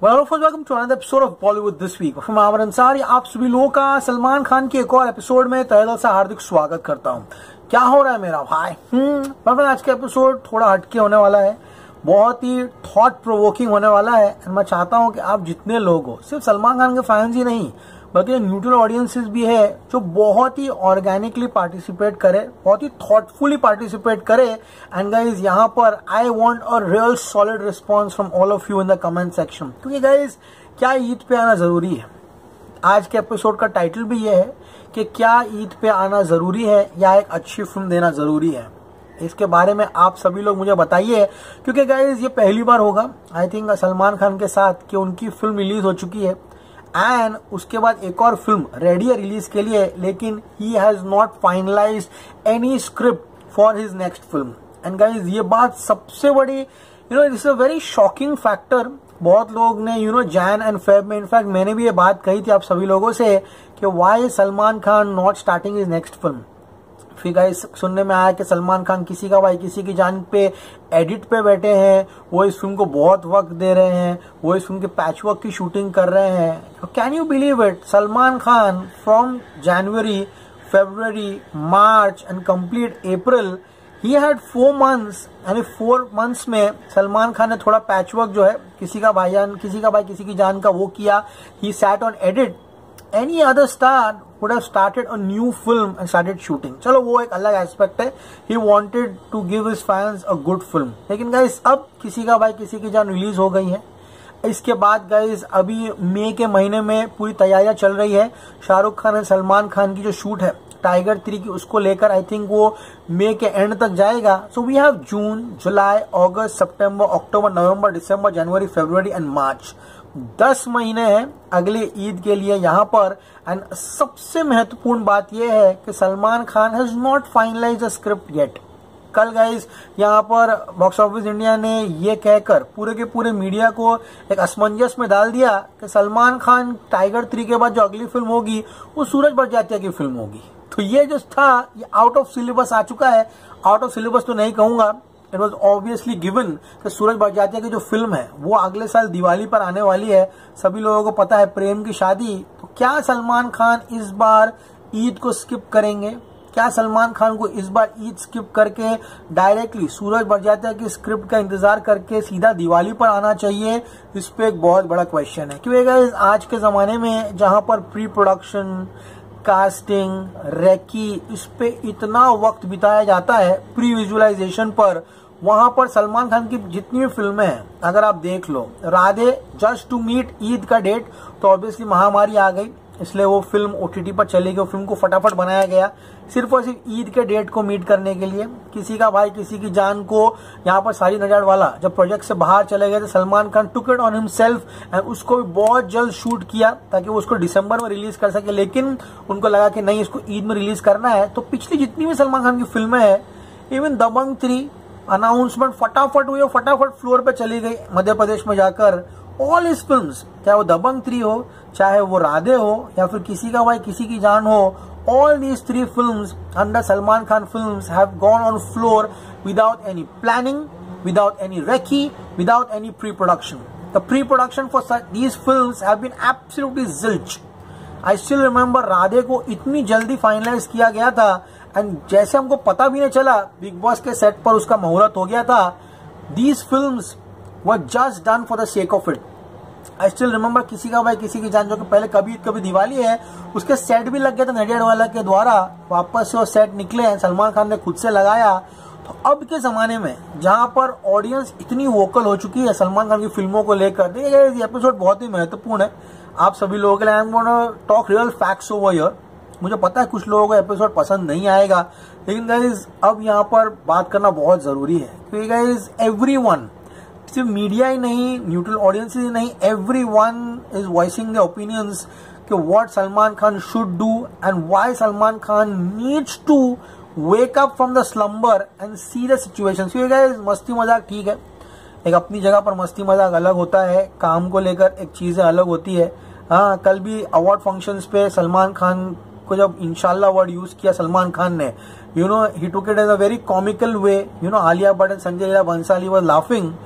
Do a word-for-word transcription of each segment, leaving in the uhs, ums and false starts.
Well friends, welcome to another episode of Bollywood this week. मैं आमिर अंसारी आप सभी लोगों का सलमान खान के एक और एपिसोड में तहे दिल से हार्दिक स्वागत करता हूं। क्या हो रहा है मेरा भाई? हम्म आज का एपिसोड थोड़ा हटके होने वाला है, बहुत ही थॉट प्रोवोकिंग होने वाला है। एंड मैं चाहता हूं कि आप जितने लोग हो, सिर्फ सलमान खान के फैंस ही नहीं बल्कि न्यूट्रल ऑडियंसेस भी है, जो बहुत ही ऑर्गेनिकली पार्टिसिपेट करे, बहुत ही थॉटफुली पार्टिसिपेट करे। एंड गाइज, यहाँ पर I want a real solid response from all of you in the comment section. क्योंकि गाइज, क्या ईद पे आना जरूरी है? आज के एपिसोड का टाइटल भी ये है कि क्या ईद पे आना जरूरी है या एक अच्छी फिल्म देना जरूरी है। इसके बारे में आप सभी लोग मुझे बताइए, क्योंकि गाइज ये पहली बार होगा आई थिंक सलमान खान के साथ कि उनकी फिल्म रिलीज हो चुकी है एंड उसके बाद एक और फिल्म रेडी है रिलीज के लिए, लेकिन he has not finalised any script for his next film. And guys, ये बात सबसे बड़ी, you know, it's a very shocking factor. बहुत लोग ने, you know, Jan and Feb में, इनफैक्ट मैंने भी ये बात कही थी आप सभी लोगों से कि why Salman Khan not starting his next film. फिर गाइस सुनने में आया कि सलमान खान किसी का भाई किसी की जान पे एडिट पे बैठे हैं, वो इस फिल्म को बहुत वक्त दे रहे हैं, वो इस फिल्म के पैच वर्क की शूटिंग कर रहे हैं। Can you believe it? Salman Khan from January, February, March and complete April, he had four months. यानी फोर मंथ्स में सलमान खान ने थोड़ा पैच वर्क जो है किसी का भाईजान किसी का भाई किसी की जान का वो किया। He sat on edit. Any other star would have started a new film and started shooting. चलो वो एक अलग एस्पेक्ट है। He wanted to give his fans a good film. लेकिन गाइस, अब किसी का भाई किसी की जान रिलीज हो गई है। इसके बाद गाइस, अभी मई के महीने में पूरी तैयारियां चल रही है। शाहरुख खान और सलमान खान की जो शूट है टाइगर थ्री की, उसको लेकर आई थिंक वो मई के एंड तक जाएगा। So we have June, July, August, September, October, November, December, January, February and March. दस महीने हैं अगले ईद के लिए यहाँ पर। एंड सबसे महत्वपूर्ण बात यह है कि Salman Khan has not finalise a script yet. कल गाइस यहाँ पर बॉक्स ऑफिस इंडिया ने ये कहकर पूरे के पूरे मीडिया को एक असमंजस में डाल दिया कि सलमान खान टाइगर थ्री के बाद जो अगली फिल्म होगी वो सूरज बड़जात्या की फिल्म होगी। तो ये जो था ये आउट ऑफ सिलेबस आ चुका है। आउट ऑफ सिलेबस तो नहीं कहूंगा, इट वॉज ऑब्वियसली गिवन कि सूरज बड़जात्या की जो फिल्म है वो अगले साल दिवाली पर आने वाली है। सभी लोगों को पता है, प्रेम की शादी। तो क्या सलमान खान इस बार ईद को स्किप करेंगे? क्या सलमान खान को इस बार ईद स्किप करके डायरेक्टली सूरज बड़जात्या की स्क्रिप्ट का इंतजार करके सीधा दिवाली पर आना चाहिए? इस पे एक बहुत बड़ा क्वेश्चन है। क्योंकि आज के जमाने में जहां पर प्री प्रोडक्शन, कास्टिंग, रेकी, इस पे इतना वक्त बिताया जाता है प्री विजुअलाइजेशन पर, वहां पर सलमान खान की जितनी भी फिल्में हैं अगर आप देख लो, Radhe just to meet Eid का डेट, तो ऑब्वियसली महामारी आ गई इसलिए वो फिल्म ओटीटी पर चली गई। फिल्म को फटाफट बनाया गया सिर्फ और सिर्फ ईद के डेट को मीट करने के लिए। किसी का भाई किसी की जान को यहाँ पर सारी नजरवाला जब प्रोजेक्ट से बाहर चले गए थे, Salman Khan took it on himself and उसको भी बहुत जल्द शूट किया ताकि वो उसको दिसंबर में रिलीज कर सके। लेकिन उनको लगा कि नहीं, इसको ईद में रिलीज करना है। तो पिछली जितनी भी सलमान खान की फिल्में हैं, इवन दबंग थ्री अनाउंसमेंट फटाफट हुई, फटाफट फ्लोर पे चली गई मध्य प्रदेश में जाकर। ऑल हिज फिल्म्स, चाहे वो दबंग थ्री हो, चाहे वो राधे हो, या फिर किसी का भाई किसी की जान हो, all these three films under Salman Khan films have gone on floor without any planning, without any recce, without any pre-production. The pre-production for such, these films have been absolutely zilch. I still remember Radhe को इतनी जल्दी finalise किया गया था and जैसे हमको पता भी नहीं चला बिग बॉस के सेट पर उसका मुहूर्त हो गया था। These films were just done for the sake of it. I still remember किसी का भाई किसी की जान, जो कि पहले कभी कभी दिवाली है, उसके सेट भी लग गया था नडियाडवाला के द्वारा। वापस से वो सेट निकले, सलमान खान ने खुद से लगाया। तो अब के जमाने में जहां पर ऑडियंस इतनी वोकल हो चुकी है सलमान खान की फिल्मों को लेकर, देखिए ये एपिसोड बहुत ही महत्वपूर्ण है आप सभी लोगों के लिए। I am gonna talk real facts over here. मुझे पता है कुछ लोगों को एपिसोड पसंद नहीं आएगा, लेकिन गाइज अब यहाँ पर बात करना बहुत जरूरी है। क्योंकि गाइज एवरीवन, सिर्फ मीडिया ही नहीं, न्यूट्रल ऑडियंस ही नहीं, everyone is voicing the opinions कि what Salman Khan should do and why Salman Khan needs to wake up from the slumber and see the situation. Guys, मस्ती मजाक ठीक है, एक अपनी जगह पर मस्ती मजाक अलग होता है, काम को लेकर एक चीजें अलग होती है। हाँ, कल भी अवार्ड फंक्शंस पे सलमान खान को जब इंशाल्लाह वर्ड यूज किया सलमान खान ने, you know, he took it as a very comical way. You know, Alia Bhatt and Sanjay Leela Bhansali was laughing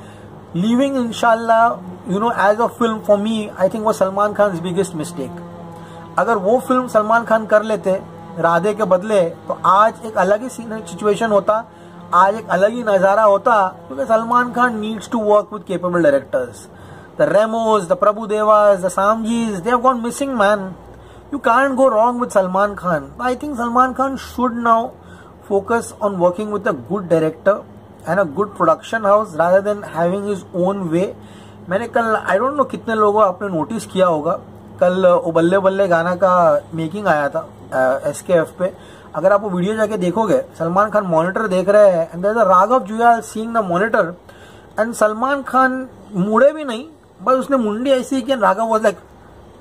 leaving Inshallah you know as a film for me I think वो सलमान खान बिगेस्ट मिस्टेक। अगर वो film Salman Khan कर लेते राधे के बदले तो आज एक अलग ही सिचुएशन होता, आज एक अलग ही नजारा होता, क्योंकि Salman Khan needs to work with capable directors. The Remos, the Prabhudevas, the Samjis, they have gone missing man. You can't go wrong with Salman Khan. I think Salman Khan should now focus on working with a good director and a good production house rather than having his own way. मैंने कल I don't know कितने लोगों आपने notice किया होगा, कल ओ बल्ले बल्ले गाना का मेकिंग आया था एस के एफ पे। अगर आप वो वीडियो जाके देखोगे, सलमान खान मॉनिटर देख रहे हैं and there is a Raghav Juyal seeing the monitor and Salman Khan मुड़े भी नहीं, बस उसने मुंडी ऐसी की, Raghav was like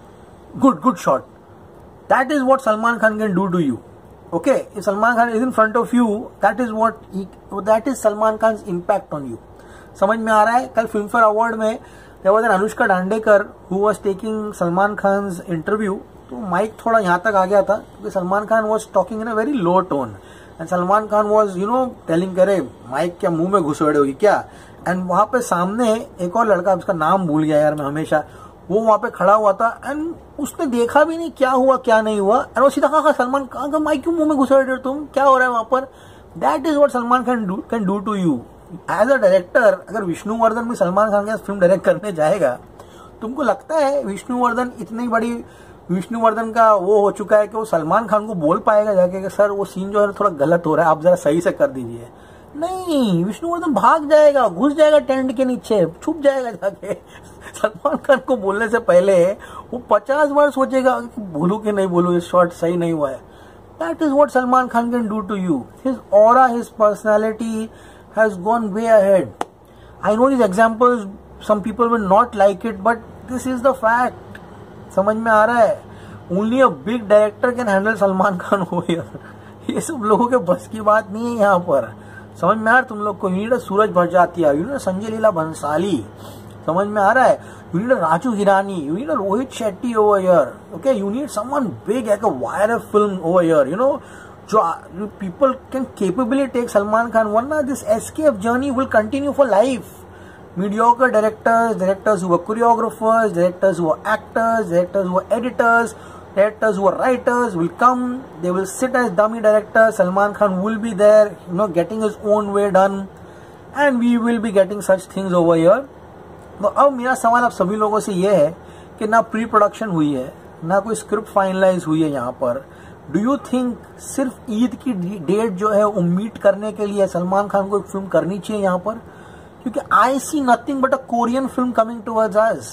good good shot. That is what Salman Khan can do to you. Okay, if Salman Khan is in front of you, that is what he, that is Salman Khan's impact on you. समझ में आ रहा है? कल Filmfare award में there was an Anushka Dandekar who was taking Salman Khan's interview. तो mike थोड़ा यहाँ तक आ गया था क्योंकि Salman Khan was talking in a very low tone and Salman Khan was you know telling करे माइक क्या मुंह में घुसड़े होगी क्या। एंड वहां पे सामने एक और लड़का, उसका नाम भूल गया यार मैं हमेशा, वो वहां पे खड़ा हुआ था एंड उसने देखा भी नहीं क्या हुआ क्या नहीं हुआ एंड वो सीधा कहा सलमान खान का माइक क्यों मुंह में घुसा रहे हो तुम, क्या हो रहा है वहां पर। That is what Salman Khan do can do to you as a director. अगर विष्णुवर्धन भी सलमान खान के साथ फिल्म डायरेक्ट करने जाएगा, तुमको लगता है विष्णुवर्धन इतनी बड़ी विष्णुवर्धन का वो हो चुका है कि वो सलमान खान को बोल पाएगा जाके कि सर वो सीन जो है थोड़ा गलत हो रहा है, आप जरा सही से कर दीजिए। नहीं, विष्णुवर्धन भाग जाएगा, घुस जाएगा टेंट के नीचे, छुप जाएगा जाके। सलमान खान को बोलने से पहले वो पचास बार सोचेगा कि बोलूं कि नहीं बोलूं, इस शॉट सही नहीं हुआ है। That is what Salman Khan can do to you. His aura, his personality has gone way ahead. I know this examples, some people will not like it, but this is the fact. समझ में आ रहा है? Only a big director can handle Salman Khan हो यार। ये सब लोगों के बस की बात नहीं है यहाँ पर। समझ में आ रहा तुम लोग को? यूनिट सूरज भरजातिया, यूनिट संजय लीला भंसाली, समझ में आ रहा है? You need a Raju Hirani, you need a Rohit Shetty over here. Okay, you need someone big like a wire film over here. You know, jo, people can capably take Salman Khan. Warna this S K F journey will continue for life. Mediocre directors, directors who are choreographers, directors who are actors, directors who are editors, directors who are writers will come. They will sit as dummy directors. Salman Khan will be there, you know, getting his own way done, and we will be getting such things over here. तो अब मेरा सवाल आप सभी लोगों से ये है कि ना प्री प्रोडक्शन हुई है, ना कोई स्क्रिप्ट फाइनलाइज हुई है यहाँ पर। डू यू थिंक सिर्फ ईद की डेट जो है वो मीट करने के लिए सलमान खान को एक फिल्म करनी चाहिए यहाँ पर? क्योंकि I see nothing but a Korean film coming towards us.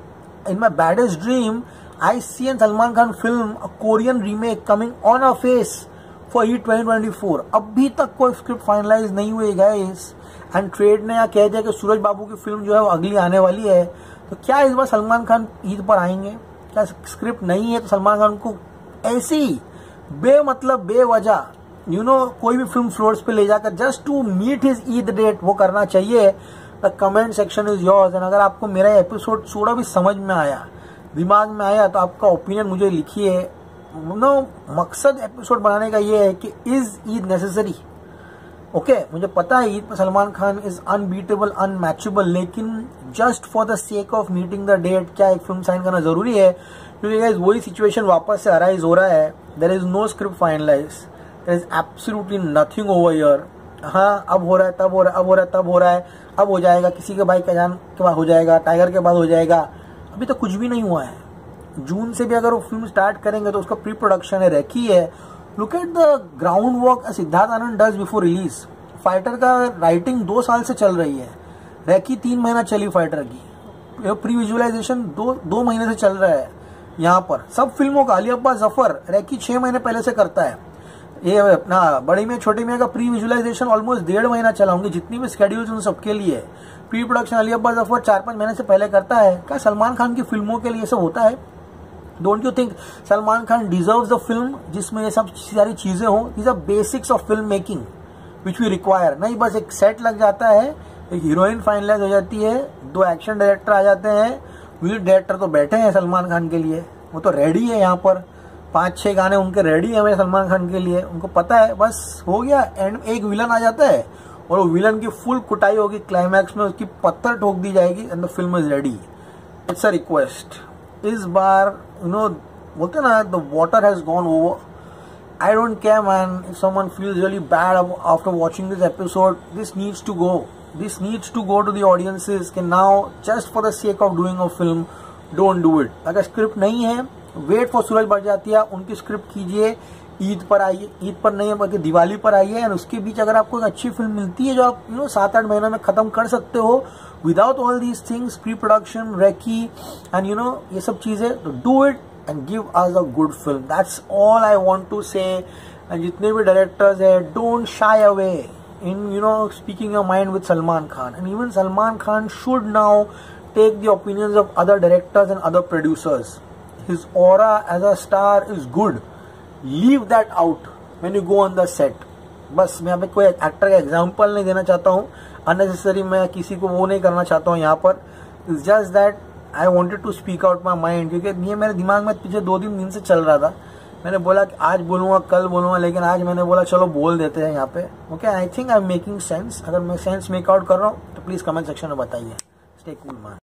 In my baddest dream I see an Salman Khan film, a Korean remake coming on a face for Eid twenty twenty four. अभी तक कोई स्क्रिप्ट फाइनलाइज नहीं हुई guys, and trade ने यहाँ कह दिया कि सूरज बाबू की फिल्म जो है वो अगली आने वाली है। तो क्या इस बार सलमान खान ईद पर आएंगे? क्या स्क्रिप्ट नहीं है तो सलमान खान को ऐसी बेमतलब बेवजह यू नो कोई भी फिल्म फ्लोर्स पे ले जाकर just to meet his Eid date वो करना चाहिए? The comment section is yours. And अगर आपको मेरा एपिसोड थोड़ा भी समझ में आया, दिमाग में आया, तो आपका ओपिनियन मुझे लिखिए। नो मकसद एपिसोड बनाने का ये है कि is Eid necessary? Okay okay, मुझे पता है ईद पर Salman Khan is unbeatable, unmatchable, लेकिन just for the sake of meeting the date क्या एक फिल्म साइन करना जरूरी है? क्योंकि गाइस वही सिचुएशन वापस से अराइज हो रहा है। There is no script finalise, there is absolutely nothing over here. हाँ, अब हो रहा है, तब हो रहा है, अब हो रहा है, तब हो रहा है, अब हो जाएगा, किसी के भाई का जान के बाद हो जाएगा, टाइगर के बाद हो जाएगा। अभी तो कुछ भी नहीं हुआ है। जून से भी अगर वो फिल्म स्टार्ट करेंगे तो उसका प्री प्रोडक्शन है, रेकी है। Look at the groundwork Siddharth Anand does before release. Fighter का राइटिंग दो साल से चल रही है, रेकी तीन महीना चली फाइटर की, प्री विजुअलाइजेशन दो दो महीने से चल रहा है यहाँ पर सब फिल्मों का। अली अब्बास जफर रेकी छह महीने पहले से करता है। ये अपना बड़ी मियां छोटी मियां का प्री विजुअलाइजेशन ऑलमोस्ट डेढ़ महीना चला होंगे, जितनी भी स्केड्यूल्स उन सबके लिए। प्री प्रोडक्शन अली अब्बास जफर चार पांच महीने से पहले करता है। क्या सलमान खान की फिल्मों के लिए सब होता है? Don't you think Salman Khan deserves the film जिसमें ये सब सारी चीजें हो? These are basics of film making which we require. नहीं बस एक सेट लग जाता है, एक हीरोइन फाइनलाइज हो जाती है, दो एक्शन डायरेक्टर आ जाते हैं, लीड डायरेक्टर तो बैठे हैं सलमान खान के लिए, वो तो रेडी है यहाँ पर, पांच छह गाने उनके रेडी है मेरे सलमान खान के लिए, उनको पता है बस हो गया। एंड एक विलन आ जाता है, और वो विलन की फुल कुटाई होगी, क्लाइमैक्स में उसकी पत्थर ठोक दी जाएगी and the film is ready. It's a request. इस बार यू नो बोलते ना, the water has gone over. I don't care, man. If someone feels really bad after watching this episode, this needs to go. This needs to go to the audiences. Can now, just for the sake of doing a film, don't do it. अगर script नहीं है, wait for सूरज बड़जात्या, उनकी script कीजिए, ईद पर आइए, ईद पर नहीं है बल्कि दिवाली पर आइए, एंड उसके बीच अगर आपको एक अच्छी फिल्म मिलती है जो आप यू नो सात आठ महीनों में खत्म कर सकते हो without all these things, pre production, recce and you know ये सब चीजें, तो do it and give us a good film. That's all I want to say. And जितने भी directors हैं, don't shy away in you know speaking your mind with Salman Khan. And even Salman Khan should now take the opinions of other directors and other producers. His aura as a star is good. Leave that out when you go on the set. बस मैं यहाँ पे कोई actor का example नहीं देना चाहता हूँ, अननेसेसरी मैं किसी को वो नहीं करना चाहता हूँ यहाँ पर। It's just that I wanted to speak out my mind, क्योंकि ये मेरे दिमाग में पिछले दो तीन दिन से चल रहा था। मैंने बोला कि आज बोलूँगा, कल बोलूँगा, लेकिन आज मैंने बोला चलो बोल देते हैं यहाँ पे। Okay, I think I am making sense. अगर मैं सेंस मेक आउट कर रहा हूँ तो प्लीज़ कमेंट सेक्शन में बताइए। Stay cool man.